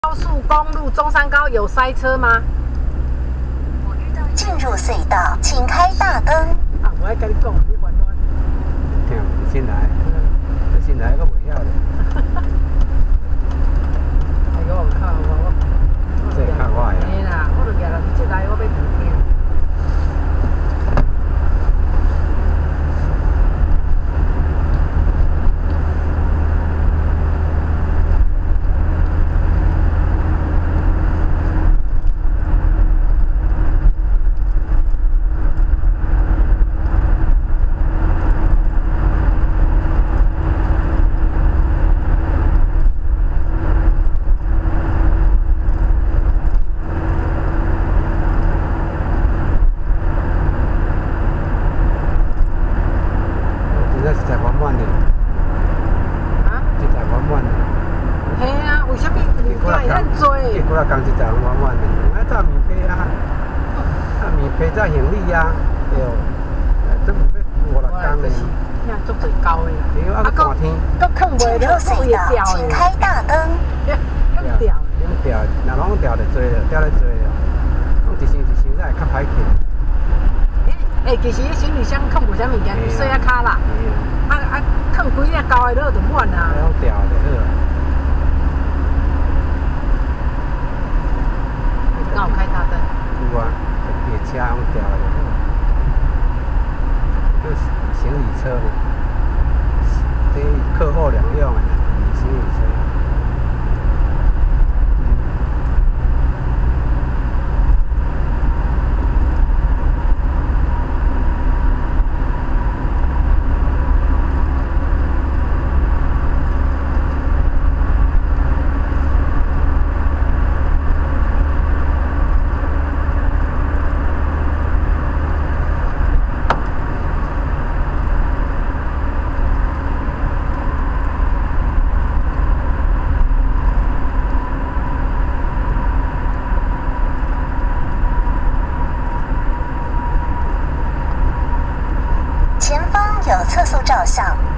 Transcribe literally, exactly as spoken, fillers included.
高速公路中山高有塞车吗？ 进入隧道，请开大灯。 啊，我爱跟你讲，你烦我。 听，先来，这先来个袂晓咧。 哎呦，靠我我。 这较快啊。 嘿啦，我就举啦，这来我要听听。 结果啊，工一十万万的，我早面批啊，啊面批早行李啊，对，这唔要五六工的。 呀，足侪高的。 对，啊，寒天。 搁放袂了，搁会掉的。 请开大灯。 搁掉。 拢掉，若拢掉就多了，掉了多了，拢一箱一箱才会较歹去。 诶，其实行李箱放无啥物件，洗啊卡啦。啊啊，放几领高的落就满啊。 拢掉就好。 刚好开大灯。 有啊，别车拢掉了就好。这行李车呢，这客货两用的行李车。 前方有测速照相。